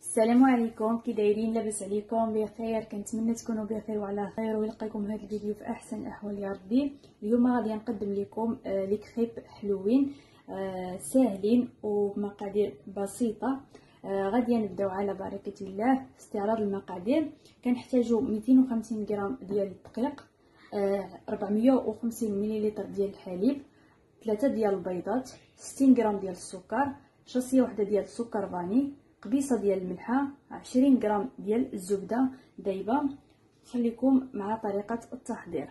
السلام عليكم، كي دايرين؟ لاباس عليكم؟ بخير؟ كنتمنى تكونوا بخير وعلى خير ويلقاكم هذا الفيديو في احسن الاحوال يا ربي. اليوم غادي نقدم لكم لي كريب حلوين ساهلين وبمقادير بسيطه. غادي نبداو على بركه الله. استعراض المقادير: كنحتاجو 250 غرام ديال الدقيق، 450 مليلتر ديال الحليب، 3 ديال البيضات، 60 غرام ديال السكر، شاصيه وحده ديال السكر فاني، قبيصه ديال الملحه، 20 غرام ديال الزبده دايبه. خليكم مع طريقه التحضير.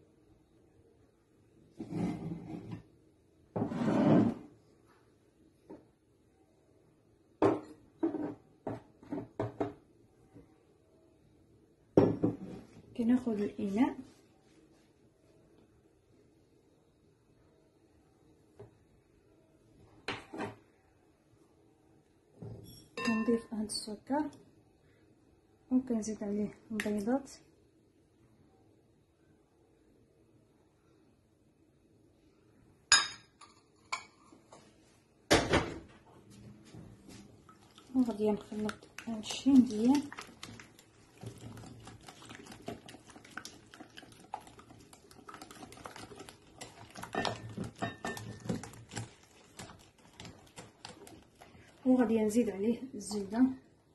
كناخذ الاناء كنضيف هاد السكر وكنزيد عليه البيضات وغادي نخلط هادشي مزيان. وغادي نزيد عليه الزبده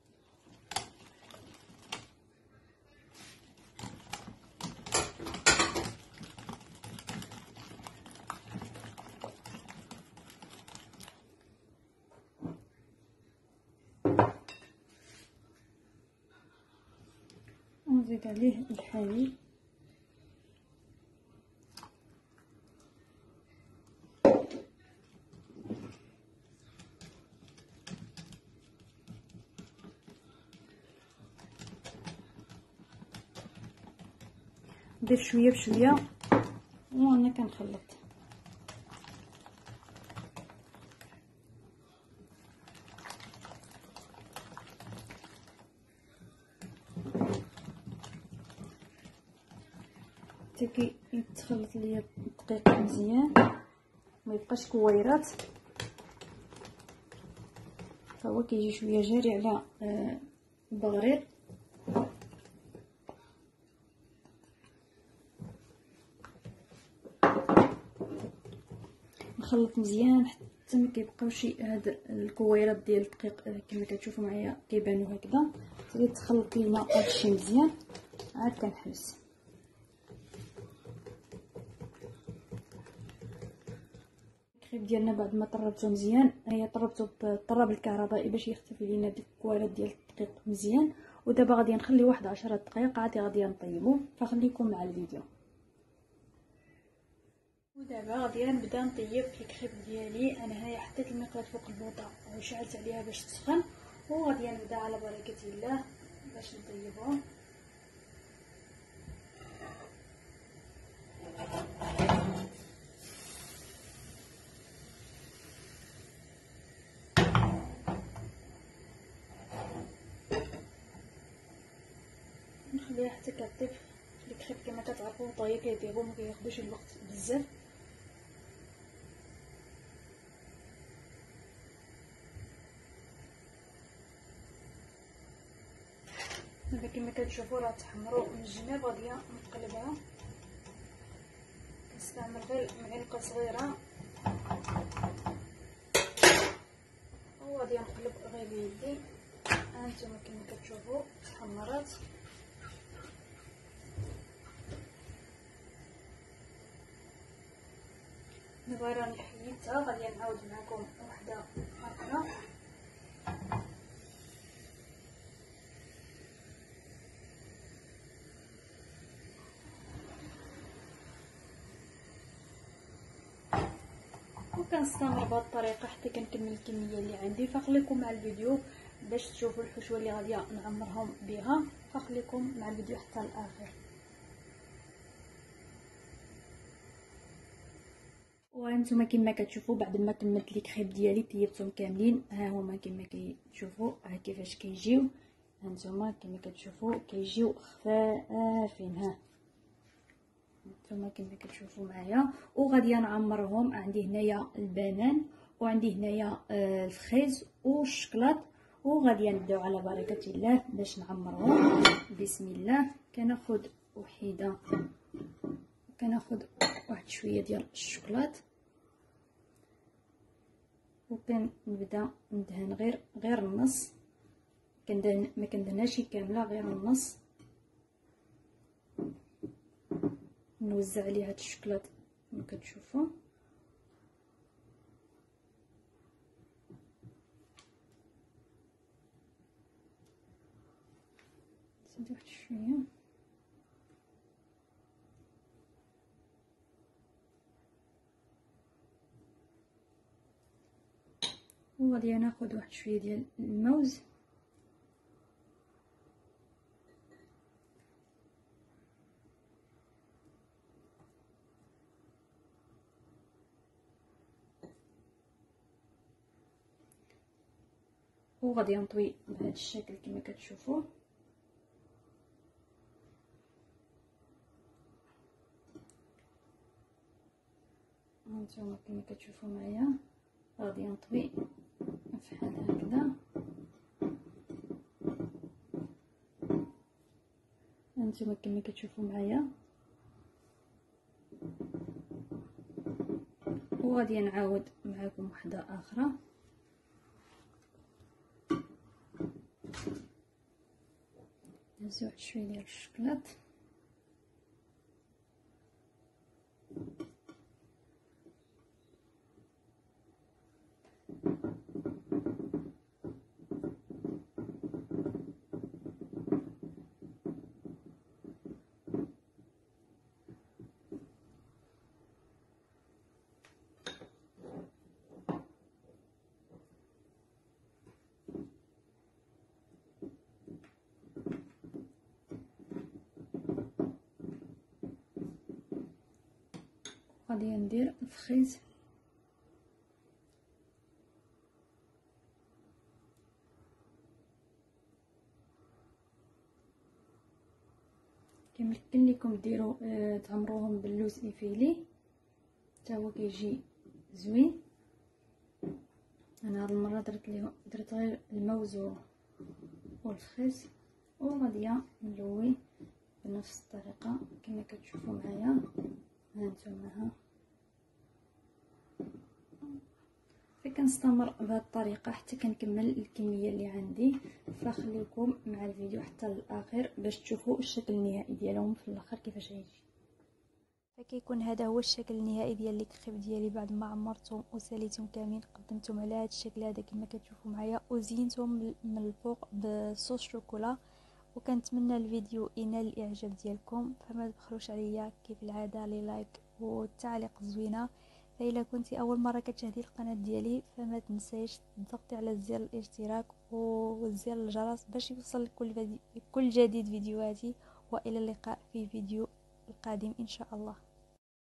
ونزيد عليه الحليب نضيف شويه بشويه وانا كنخلط. حتى يتخلط ليا الدقيق مزيان ما يبقاش كويرات، فهو كيجي شويه جاري على البغرير. نخلط مزيان حتى ما كيبقاوش هاد الكويرات ديال الدقيق كما كتشوفوا معايا كيبانوا هكذا. حتى تخلط لينا هادشي مزيان عاد كنحبس. الكريب ديالنا بعد ما طربته مزيان، هي طربته بالطراب الكهربائي باش يختفي لينا ديك الكويرات ديال الدقيق مزيان. ودابا غادي نخلي واحد 10 دقائق عاد غادي نطيبوه، فخليكم مع الفيديو. ودابا غادي نبدا نطيب الكريب ديالي. انا هيا حطيت المقلاة فوق البوطه وشعلت عليها باش تسخن، وغادي نبدا على بركه الله باش نطيبهم. نخليها حتى كطيب. الكريب كما كتعرفوا طايه كيطيبوا ما كياخذوش الوقت بزاف. دابا كما كتشوفوا راه تحمروا من الجناب. غادي نقلبها، كنستعمل غير معلقه صغيره وغادي نقلب غير بيدي. هانتوما كما كتشوفوا تحمرات. دابا راني حيدتها، غادي نعاود معكم وحده اخرى. وكنستمر بهذه الطريقه حتى كنكمل الكميه اللي عندي. فخليكم مع الفيديو باش تشوفوا الحشوه اللي غادي نعمرهم بها. فخليكم مع الفيديو حتى الاخر. وانتم كما كتشوفوا بعد ما كملت لي كريب ديالي طيبتهم كاملين. ها هما كما كتشوفوا ها كيفاش كيجيو. هانتوما كما كتشوفوا كيجيو خفافين. ها نتوما كما كتشوفوا معايا. وغادي نعمرهم. عندي هنايا البنان وعندي هنايا الفريز والشكلاط وغادي نبداو على بركه الله باش نعمروه. بسم الله. كناخذ وحيده، كناخذ واحد شويه ديال الشوكولات وكنبدا ندهن غير النص، ما كندهنهاش كامله، غير النص. نوزع عليها هاد الشوكولات كما كتشوفوا. نزيد واحد شويه وغادي ناخذ واحد شويه ديال الموز وغادي نطوي بهذا الشكل كما كتشوفوا. هانتوما كما كتشوفوا معايا غادي نطوي بحال هكذا. هانتوما كما كتشوفوا معايا، وغادي نعاود معكم وحده اخرى. نديرو واحد شويه ديال الشوكولات غادي ندير الفخيز كيمكن لكم ديروا تعمروهم باللوز ايفيلي حتى هو كيجي زوين. انا هاد المره درت غير الموز والفخيز، وغادي نلوي بنفس الطريقه كما كتشوفوا معايا. هانتوما فكنستمر بهذه الطريقه حتى كنكمل الكميه اللي عندي. فخليكم مع الفيديو حتى الاخر باش تشوفوا الشكل النهائي ديالهم في الاخر كيفاش غيجي. فكيكون هذا هو الشكل النهائي ديال لي كريب ديالي بعد ما عمرتهم وساليتهم كاملين. قدمتهم على هذا الشكل هذا كما كتشوفوا معايا، وزينتهم من الفوق بصوص شوكولا. وكنتمنى الفيديو ينال الاعجاب ديالكم، فما تبخلوش عليا كيف العاده لي لايك والتعليق الزوينه. فإلا كنتي اول مره كتشاهدي القناه ديالي فما تنسيش تضغطي على زر الاشتراك وزر الجرس باش يوصل كل جديد فيديوهاتي. والى اللقاء في فيديو القادم ان شاء الله.